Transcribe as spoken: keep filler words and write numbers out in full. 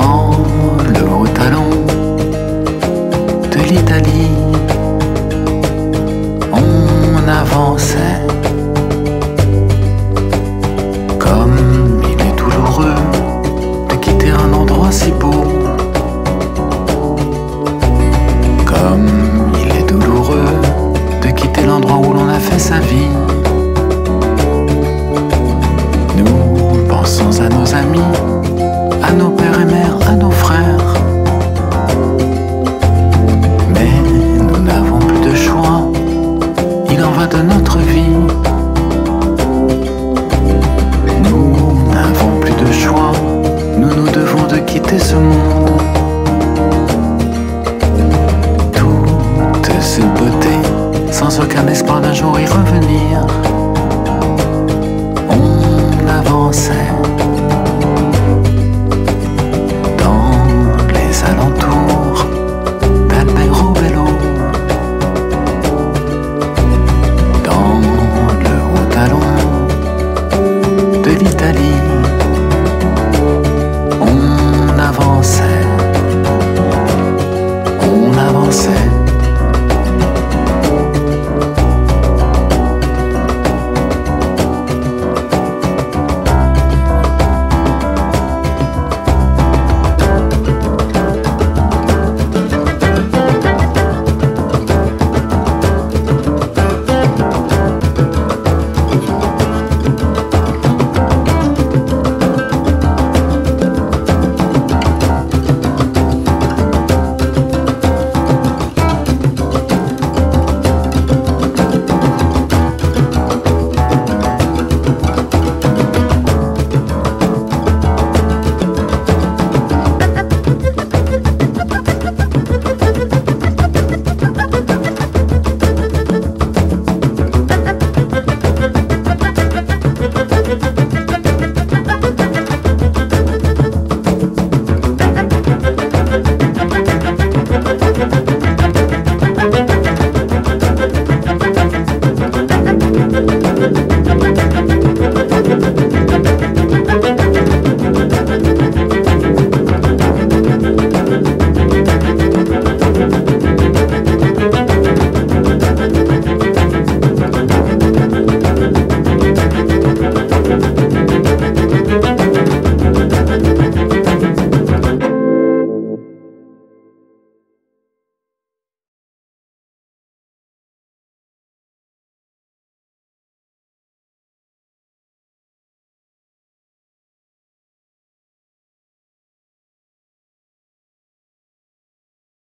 dans le haut talon de l'Italie, on avançait. Comme il est douloureux de quitter un endroit si beau, comme il est douloureux de quitter l'endroit où l'on a fait sa vie. Nous pensons à nos amis, à nos pères et mères, à nos frères, mais nous n'avons plus de choix, il en va de notre vie. Nous n'avons plus de choix, nous nous devons de quitter ce monde. Toutes ces beautés, sans aucun espoir d'un jour y revenir.